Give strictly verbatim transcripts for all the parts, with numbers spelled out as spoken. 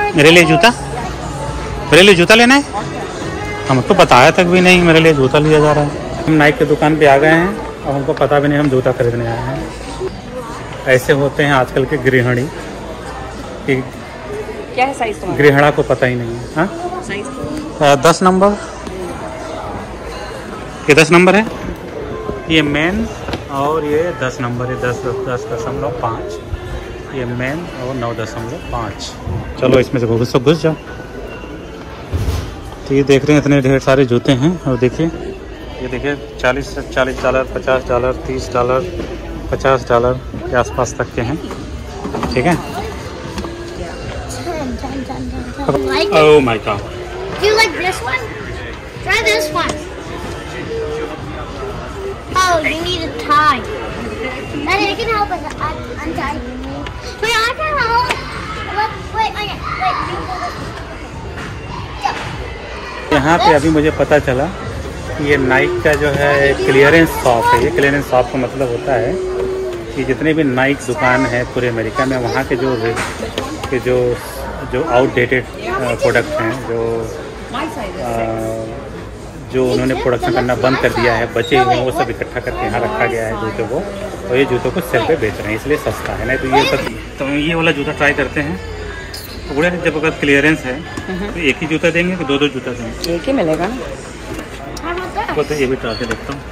मेरे लिए जूता, मेरे लिए जूता लेना है। हमको बताया तक भी नहीं मेरे लिए जूता लिया जा रहा है। हम नाइक की दुकान पे आ गए हैं और हमको पता भी नहीं हम जूता खरीदने आए हैं। ऐसे होते हैं आजकल के गृहिणी कि क्या है साइज तुम्हारा? गृहिणा को पता ही नहीं है। हाँ साइज दस नंबर, ये दस नंबर है, ये मेन, और ये दस नंबर है, दस दस दशमलव पाँच, ये मेन और नौ दशमलव पाँच। चलो इसमें से घुस घुस जाओ। तो ये देख रहे हैं इतने ढेर सारे जूते हैं। और देखिए ये देखिए चालीस चालीस डॉलर, पचास डॉलर, तीस डॉलर, पचास डॉलर के आसपास तक के हैं। ठीक है। Oh my god, Do you like this one? Try this one. Oh, you need a tie. Daddy, I can help us untie. Wait, I can help. Wait, wait, wait, wait. यहाँ पे अभी मुझे पता चला कि ये नाइक का जो है क्लियरेंस शॉप है। ये क्लियरेंस शॉप का मतलब होता है कि जितने भी नाइक दुकान है पूरे अमेरिका में, वहाँ के जो के जो जो आउटडेटेड प्रोडक्ट हैं, जो आ, जो उन्होंने प्रोडक्शन करना बंद कर दिया है, बचे हुए हैं, वो सब इकट्ठा करके यहाँ रखा गया है जूतों को, और ये जूतों को सेल पे बेच रहे हैं, इसलिए सस्ता है। नहीं तो ये सब, तो ये वाला जूता ट्राई करते हैं। पूरे जब अगर क्लियरेंस है तो एक ही जूता देंगे कि दो दो जूता देंगे? एक ही मिलेगा ना। तो ये भी ट्राई के देखता हूँ।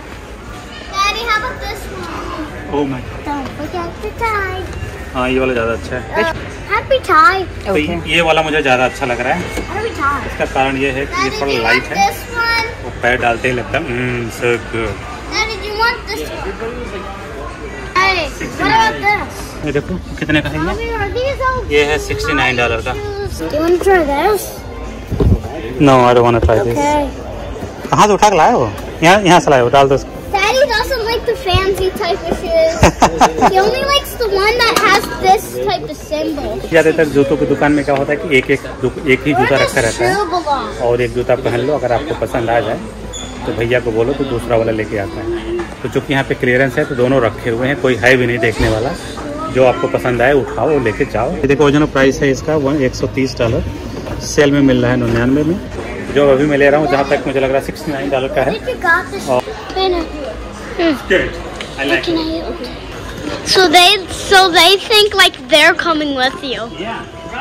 ओह माय गॉड, हाँ ये वाला ज़्यादा अच्छा है। Happy tie. तो ये वाला मुझे ज़्यादा अच्छा लग रहा है। इसका कारण ये है कि ये थोड़ा लाइट है, वो पैर डालते ही लगता है so good. Daddy, do you want this one? Hey, what about this? ये देखो कितने का है ये? Mommy, are these all? ये है सिक्सटी नाइन डॉलर का। Do you want to try this? No, I don't want to try this. Okay. कहाँ से उठा के लाए हो? यहाँ यहाँ से लाए हो? डाल दो इसको। Daddy doesn't like the fancy type of shoes. He only likes the one that has this type of symbol. ज़्यादातर जूतों की दुकान में क्या होता है कि एक एक एक ही जूता रखा रहता है, belong? और एक जूता पहन लो, अगर आपको पसंद आ जाए तो भैया को बोलो तो दूसरा वाला लेके आता है। तो चूँकि यहाँ पे क्लियरेंस है तो दोनों रखे हुए हैं, कोई है भी नहीं देखने वाला। जो आपको पसंद आए उठाओ और लेके जाओ। ये देखो ओरिजिनल प्राइस है इसका वन एक सौ तीस डॉलर, सेल में मिल रहा है निन्यानवे में। जो अभी मैं ले रहा हूँ, जहाँ तक मुझे लग रहा है सिक्सटी नाइन डॉलर का है। I like it. So they, so they think like they're coming with you. Yeah.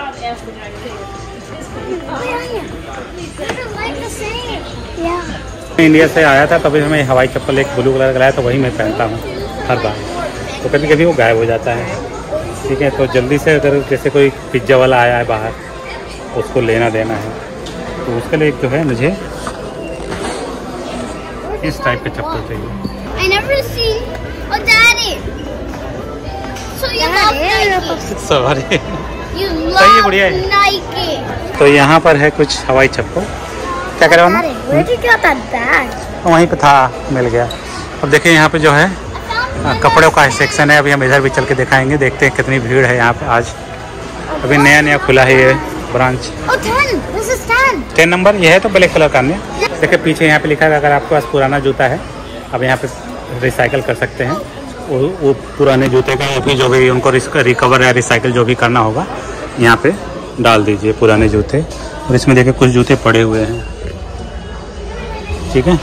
मैं इंडिया से आया था तभी हमें हवाई चप्पल एक ब्लू कलर का लाया, तो वही मैं पहनता हूँ हर बार। तो कभी कभी वो गायब हो जाता है। ठीक है, तो जल्दी से अगर जैसे कोई पिज्ज़ा वाला आया है बाहर, उसको लेना देना है, तो उसके लिए जो है मुझे इस टाइप का चप्पल चाहिए। I never seen a daddy. So you love Nike. Sorry. You सही है, बढ़िया love है। Nike. तो यहाँ पर है कुछ हवाई चप्पल। क्या करें Daddy, where did you get that bag? वहीं पे था, मिल गया। अब देखिए यहाँ पे जो है आ, कपड़ों का सेक्शन है। अभी हम इधर भी चल के दिखाएंगे, देखते हैं कितनी भीड़ है यहाँ पे आज। अभी नया नया खुला है ये branch. Oh, ten. This is ten. Ten number ये है, तो ब्लैक कलर का है। देखिए पीछे यहाँ पे लिखा है अगर आपके पास पुराना जूता है, अब यहाँ पे रिसाइकल कर सकते हैं। वो वो पुराने जूते का अभी जो भी उनको रिकवर या रिसाइकल जो भी करना होगा, यहाँ पे डाल दीजिए पुराने जूते। और इसमें देखिए कुछ जूते पड़े हुए हैं। ठीक है,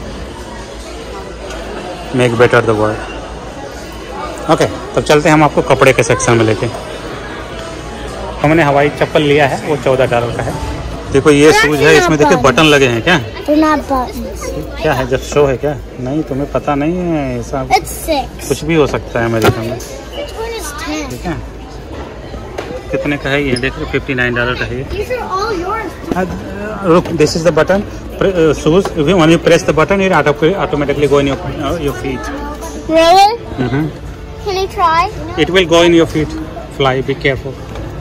make better the world. Okay, तब चलते हैं हम आपको कपड़े के सेक्शन में लेके। हमने हवाई चप्पल लिया है, वो चौदह डॉलर का है। देखो ये शूज है, इसमें देखिए बटन लगे हैं। क्या They're not buttons. क्या है, जब शो है क्या? नहीं, तुम्हें पता नहीं है, ऐसा It's six. कुछ भी हो सकता है अमेरिका में। Which one is ten? ठीक है, कितने का है ये? देखो फिफ्टी नाइन डॉलर का है ये। These are all yours. रुक, this is the button shoes. When you press the button it automatically go in your your feet. Really? Mhm. Can you try? It will go in your feet. Fly, be careful.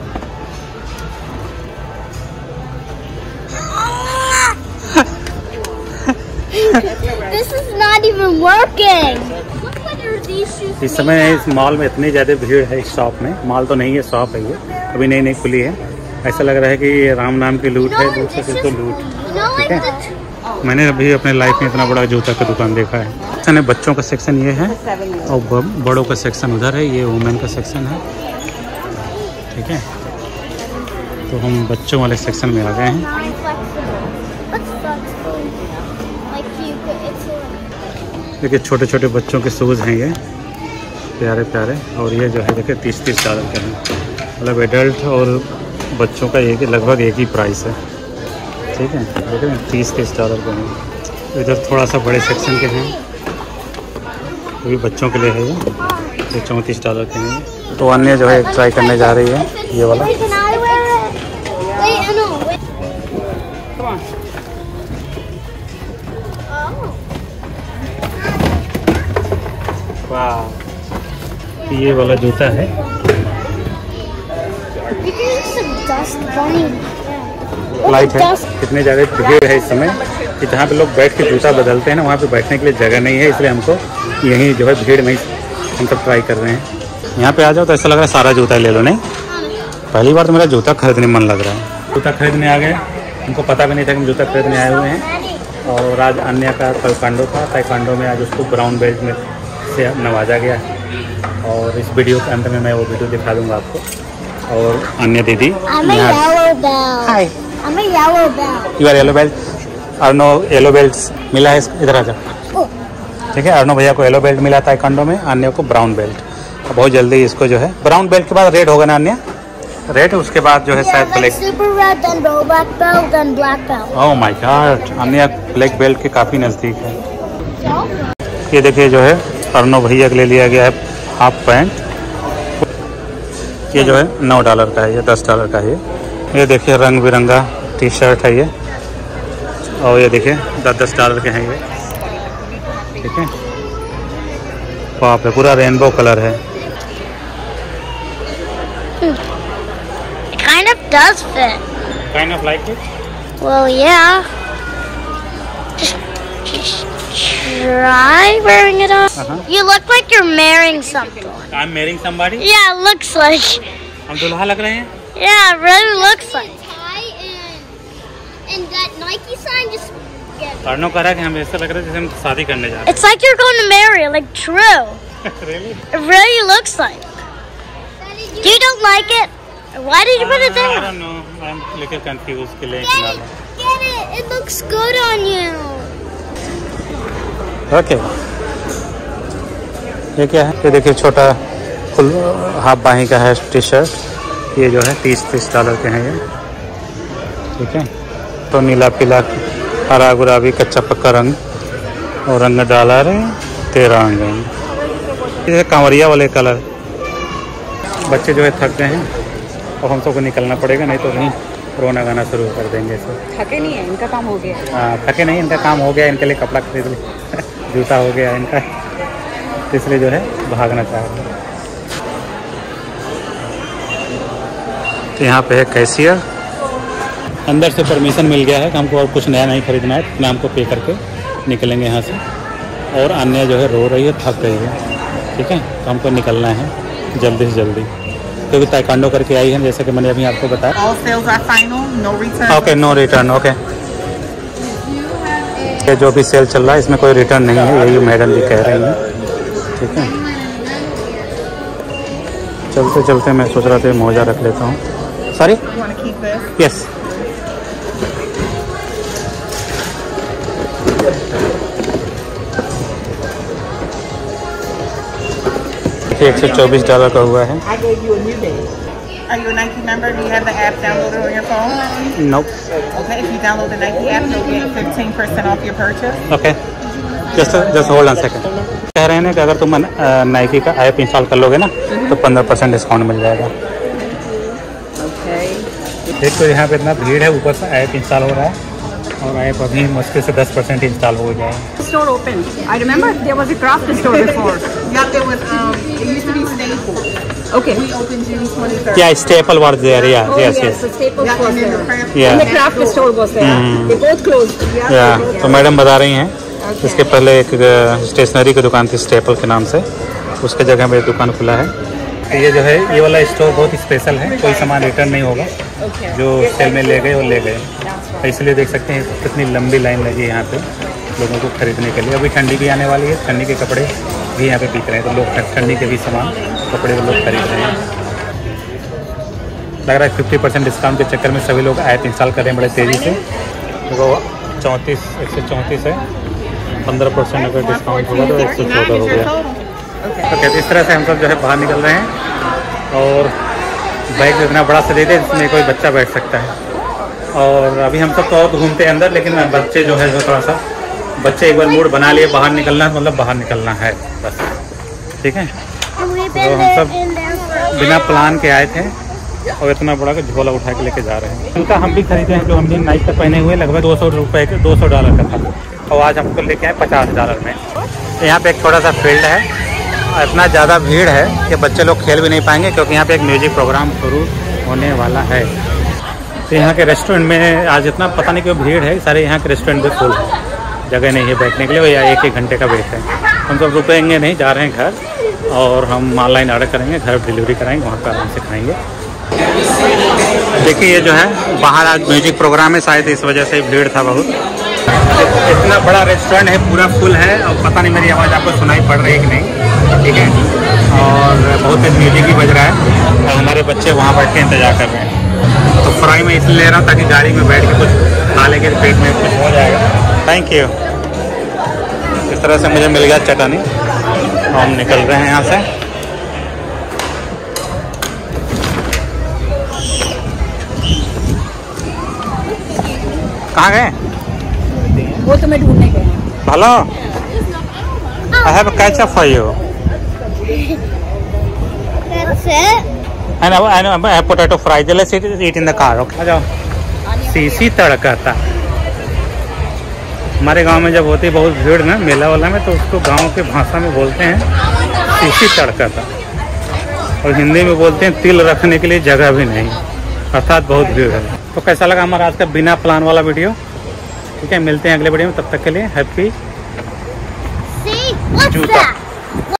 This is not even working. Look, what are these shoes? इस समय इस mall में इतनी ज़्यादा भीड़ है। इस shop में, मॉल तो नहीं है, शॉप है ये, अभी नई नई खुली है। ऐसा लग रहा है कि ये राम नाम की लूट है, दूसरे से तो लूट। You know, like ठीक है, the मैंने अभी अपने लाइफ में इतना बड़ा जूता का दुकान देखा है। सेक्शन है, बच्चों का सेक्शन ये है, और ब- बड़ों का सेक्शन उधर है। ये वुमेन का सेक्शन है। ठीक है, तो हम बच्चों वाले सेक्शन में आ गए हैं। देखिए छोटे छोटे बच्चों के शूज़ हैं ये, प्यारे प्यारे। और ये जो है देखिए तीस तीस डॉलर के हैं, मतलब एडल्ट और बच्चों का एक लगभग एक ही प्राइस है। ठीक है, देखिए तीस तीस डॉलर के हैं। इधर थोड़ा सा बड़े सेक्शन के हैं, ये भी बच्चों के लिए है ये, ये चौंतीस डॉलर के हैं। तो अन्य जो है ट्राई करने जा रही है ये वाला। वाह, ये वाला जूता है। लाइट है, कितने ज़्यादा भीड़ है इस समय कि जहाँ पे लोग बैठ के जूता बदलते हैं ना, वहाँ पे बैठने के लिए जगह नहीं है, इसलिए हमको यहीं जो है भीड़ में हम सब ट्राई कर रहे हैं। यहाँ पे आ जाओ तो ऐसा लग रहा है सारा जूता ले लो। नहीं, पहली बार तो मेरा जूता खरीदने मन लग रहा है। जूता खरीदने आ गए, हमको पता भी नहीं था कि हम जूता खरीदने आए हुए हैं। और आज अन्य का ताइक्वांडो था, ताइक्वांडो में आज उसको ब्राउन बेल्ट में से नवाजा गया। और इस वीडियो के अंत में मैं वो वीडियो दिखा दूंगा आपको। और अन्य दीदी, hi, you are yellow belt. अर्नो येलो बेल्ट मिला है, इधर आ जाओ। ठीक है, अर्नो भैया को येलो बेल्ट मिला था ताइक्वांडो में, अन्य को ब्राउन बेल्ट। बहुत जल्दी इसको जो है ब्राउन बेल्ट के बाद रेड होगा ना अन्य, रेड, उसके बाद जो है शायद ब्लैक। ओह माय गॉड, अन्य ब्लैक बेल्ट के काफ़ी नज़दीक है। ये देखिए जो है अर्नो भैया के लिए लिया गया है हाफ पैंट। ये जो है नौ डॉलर का है, ये दस डॉलर का है। ये ये देखिए रंग बिरंगा टी शर्ट है ये, और ये देखिए दस दस डॉलर के हैं ये। ठीक है, वहाँ पे पूरा रेनबो कलर है। Kind of does fit. Kind of like it? Well, yeah. Just, just try wearing it on. Uh-huh. You look like you're marrying something. I'm marrying somebody? Yeah, it looks like. हम दुल्हा लग रहे हैं? Yeah, it really looks like. Tie and and that Nike sign just. अर्नो कह रहा है कि हम ऐसा लग रहा है जैसे हम शादी करने जा रहे हैं। It's like you're going to marry, like true. Really? It really looks like. You don't like it? Why did you put it there? I don't know. I'm a little confused के लिए Get it, get it. It looks good on you. Okay. ये क्या है? ये देखिए छोटा full half बाही का है टी शर्ट। ये जो है तीस तीस डॉलर के हैं ये। ठीक है, तो नीला पीला हरा गुलाबी कच्चा पक्का रंग और रंग डाला रहे तेरह रंग है। ये कांवरिया वाले कलर। बच्चे जो है थक गए हैं और हम सबको निकलना पड़ेगा, नहीं तो नहीं रोना गाना शुरू कर देंगे। सर थके नहीं है, इनका काम हो गया। हाँ, थके नहीं, इनका काम हो गया। इनके लिए कपड़ा खरीद लिया, जूता हो गया इनका, इसलिए जो है भागना चाह रहे हैं। तो यहाँ पे है कैशियर। अंदर से परमिशन मिल गया है कि हमको और कुछ नया नहीं खरीदना है, इतना हमको पे करके निकलेंगे यहाँ से। और अन्य जो है रो रही है, थक गई है। ठीक है, तो हमको निकलना है जल्दी से जल्दी, क्योंकि ताइक्वांडो करके आई है, जैसे कि मैंने अभी आपको बताया। Okay, no return. ओके, ये जो भी सेल चल रहा है इसमें कोई रिटर्न नहीं है, यही मैडम भी कह रही हैं। ठीक है, चलते चलते मैं सोच रहा था मोजा रख लेता हूँ। Sorry, yes. एक सौ चौबीस डॉलर का हुआ है। I gave you a new bag. Are you a Nike member? Do you have the app downloaded on your phone? Nope. Okay, if you download the Nike app, you'll get fifteen percent off your purchase. Okay. Just just hold on second. कह रहे हैं कि अगर तुम Nike का app install कर लोगे ना तो पंद्रह परसेंट डिस्काउंट मिल जाएगा। Okay. एक तो यहाँ पे इतना भीड़ है, ऊपर से ऐप इंस्टॉल हो रहा है और ऐप अभी मुश्किल से दस परसेंट इंस्टॉल हो जाए। Store open. I remember there was a craft store before. Yeah, there was um, it used to be Staples. Okay. We opened June twenty-third. Yeah, Staple was there. Yeah, Oh yes, yes, yes. the Staples Yeah, was and then there. the craft. Yeah. And the craft store was there. Hmm. They both closed. Yeah. तो madam बता रही हैं, इसके पहले एक stationery की दुकान थी स्टेपल के नाम से, उसके जगह में दुकान खुला है। ये जो है ये वाला स्टोर बहुत स्पेशल है, कोई सामान रिटर्न नहीं होगा। Okay. जो सेल में ले गए वो ले गए। इसलिए देख सकते हैं कितनी लंबी लाइन लगी है यहाँ पे लोगों को खरीदने के लिए। अभी ठंडी भी आने वाली है, ठंडी के कपड़े भी यहाँ पे बिक रहे हैं, तो लोग ठंडी के भी सामान कपड़े वो लोग खरीद रहे हैं। लग रहा है फिफ्टी परसेंट डिस्काउंट के चक्कर में सभी लोग ऐप इंस्टॉल कर रहे हैं बड़े तेज़ी से। देखो चौंतीस एक सौ चौंतीस है, पंद्रह परसेंट अगर डिस्काउंट होगा तो एक सौ चौदह हो गया। तो कहते इस तरह से हम सब जो है बाहर निकल रहे हैं और बैग इतना बड़ा से दे दे जिसमें कोई बच्चा बैठ सकता है। और अभी हम सब तो और घूमते हैं अंदर, लेकिन बच्चे जो है जो थोड़ा सा बच्चे एक बार मूड बना लिए बाहर निकलना है, मतलब बाहर निकलना है बस, ठीक है। तो हम सब बिना प्लान के आए थे और इतना बड़ा झोला उठा के लेके जा रहे हैं। उनका हम भी खरीदे हैं जो हम भी नाइक का पहने हुए, लगभग दो सौ रुपये के दो सौ डॉलर का था, और आज हमको लेके आए पचास डॉलर में। यहाँ पे एक छोटा सा फील्ड है, इतना ज़्यादा भीड़ है कि बच्चे लोग खेल भी नहीं पाएंगे क्योंकि यहाँ पे एक म्यूजिक प्रोग्राम शुरू होने वाला है। तो यहाँ के रेस्टोरेंट में आज इतना पता नहीं क्यों भीड़ है, सारे यहाँ के रेस्टोरेंट भी फुल है, जगह नहीं है बैठने के लिए, या एक एक घंटे का वेट है। हम सब रुकेंगे नहीं, जा रहे हैं घर और हम ऑनलाइन ऑर्डर करेंगे, घर डिलीवरी कराएंगे, वहाँ पर आराम से खाएँगे। देखिए ये जो है बाहर आज म्यूजिक प्रोग्राम है, शायद इस वजह से भीड़ था बहुत। इतना बड़ा रेस्टोरेंट है, पूरा फुल है, और पता नहीं मेरी आवाज़ आपको सुनाई पड़ रही है कि नहीं, ठीक है। और बहुत तेज म्यूजिक ही बज रहा है और हमारे बच्चे वहाँ बैठ के इंतजार कर रहे हैं। तो फ्राई में इसलिए ले रहा हूँ ताकि गाड़ी में बैठ के कुछ खा लेंगे, पेट में कुछ हो जाएगा। Thank you. इस तरह से मुझे मिल गया चटनी, हम निकल रहे हैं यहाँ से। कहाँ गए? वो तो मैं ढूंढने गया। Hello, I have a ketchup for you. That's it. And I know I have potato fry. Let's eat, eat in the car. Okay. आ जाओ। सीसी तड़का था। हमारे गांव में जब होती बहुत भीड़ ना मेला वाला में, तो उसको गांव के भाषा में बोलते हैं सीसी तड़का था, और हिंदी में बोलते हैं तिल रखने के लिए जगह भी नहीं, अर्थात बहुत भीड़ है। तो कैसा लगा हमारा आज का बिना प्लान वाला वीडियो? ठीक है, मिलते हैं अगले वीडियो में, तब तक के लिए हैप्पी See? What's जूता। that?